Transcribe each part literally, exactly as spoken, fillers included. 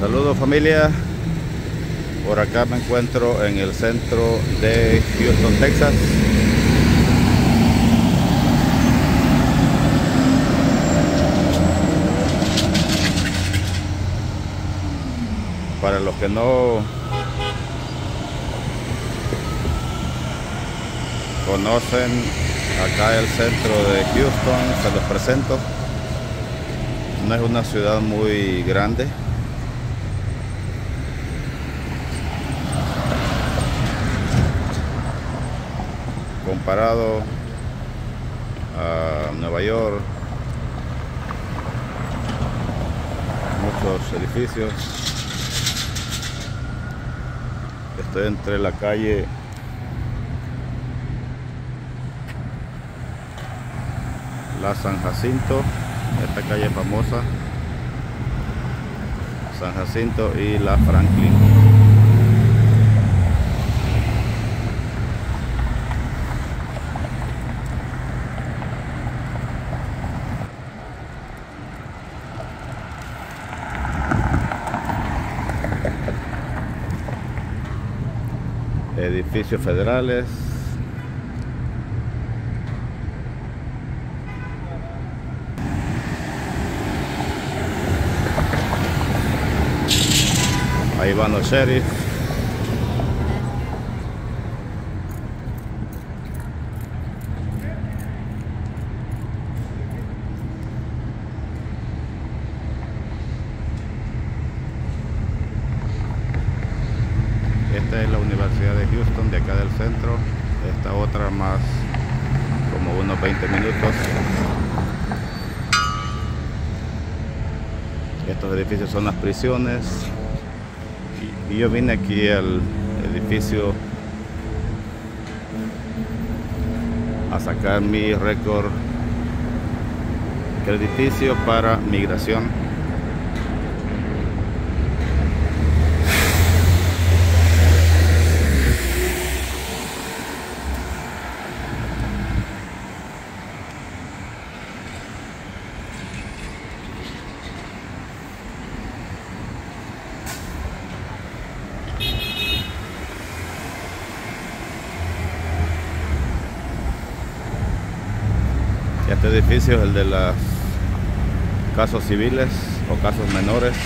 Saludos familia, por acá me encuentro en el centro de Houston, Texas. Para los que no conocen acá el centro de Houston, se los presento. No es una ciudad muy grande. Comparado a Nueva York, muchos edificios. Estoy entre la calle La San Jacinto, esta calle famosa, San Jacinto, y la Franklin. Edificios federales. Ahí van los sheriff. Esta es la Universidad de Houston, de acá del centro. Esta otra más como unos veinte minutos. Estos edificios son las prisiones. Y yo vine aquí al edificio a sacar mi récord crediticio para migración. Este edificio es el de los casos civiles o casos menores.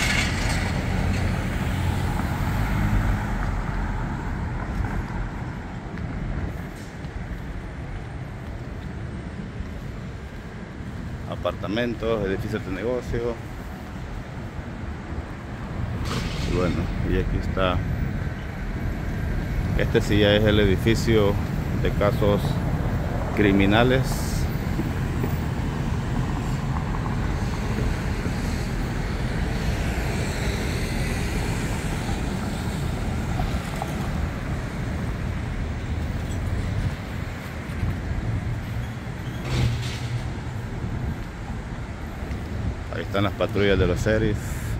Apartamentos, edificios de negocio. Bueno, y aquí está. Este sí ya es el edificio de casos criminales. Ahí están las patrullas de los sheriff.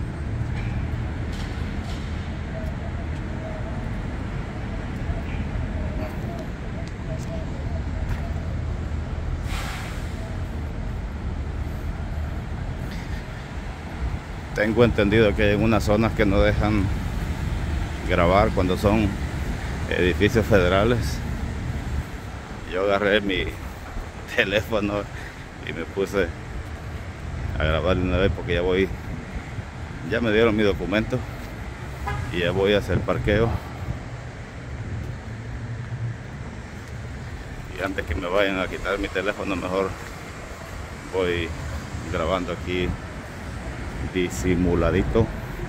Tengo entendido que hay unas zonas que no dejan grabar cuando son edificios federales. Yo agarré mi teléfono y me puse a grabar de una vez porque ya voy, ya me dieron mi documento y ya voy a hacer parqueo. Y antes que me vayan a quitar mi teléfono, mejor voy grabando aquí disimuladito.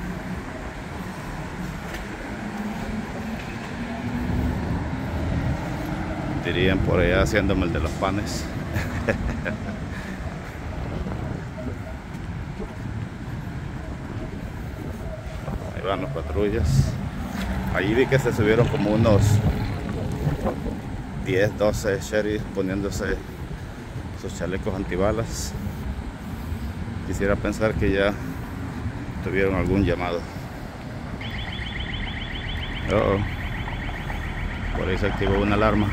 Dirían por allá, haciéndome el de los panes. Ahí van las patrullas. Allí vi que se subieron como unos diez, doce sheriff poniéndose sus chalecos antibalas. Quisiera pensar que ya tuvieron algún llamado. Uh -oh. Por ahí se activó una alarma.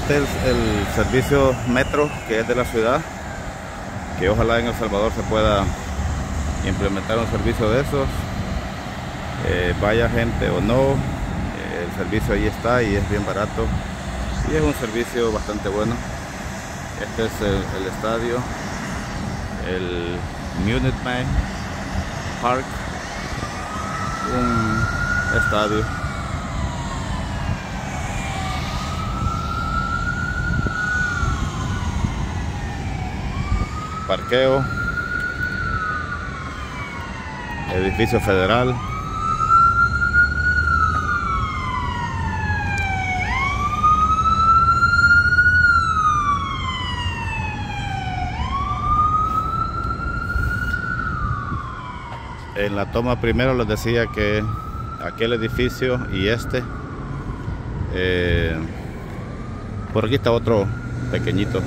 Este es el servicio metro que es de la ciudad, que ojalá en El Salvador se pueda implementar un servicio de esos, eh, vaya gente o no, eh, el servicio ahí está y es bien barato y es un servicio bastante bueno. Este es el, el estadio, el Minute Maid Park, un estadio. Parqueo, edificio federal. En la toma primero les decía que aquel edificio y este, eh, por aquí está otro pequeñito.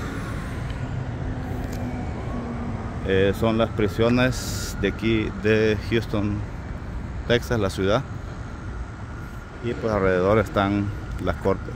Eh, son las prisiones de aquí de Houston, Texas, la ciudad, y pues alrededor están las cortes.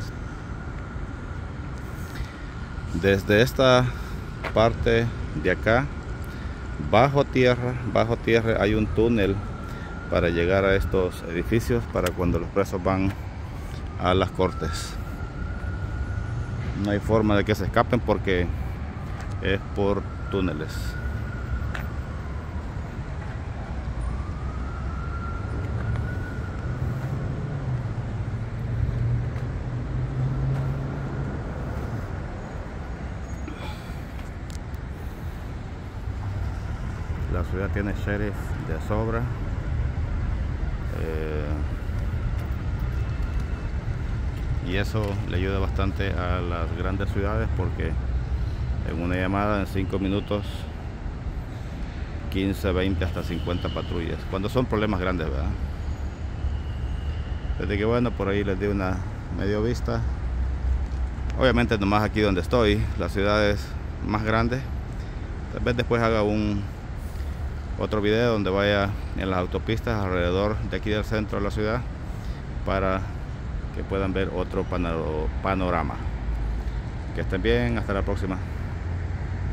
Desde esta parte de acá, bajo tierra, bajo tierra hay un túnel para llegar a estos edificios para cuando los presos van a las cortes. No hay forma de que se escapen porque es por túneles. La ciudad tiene sheriff de sobra. Eh, y eso le ayuda bastante a las grandes ciudades porque en una llamada en cinco minutos quince, veinte hasta cincuenta patrullas cuando son problemas grandes, ¿verdad? Desde que bueno, por ahí les di una medio vista. Obviamente nomás aquí donde estoy, las ciudades más grandes. Tal vez después haga un otro video donde vaya en las autopistas alrededor de aquí del centro de la ciudad para que puedan ver otro panorama. Que estén bien, hasta la próxima.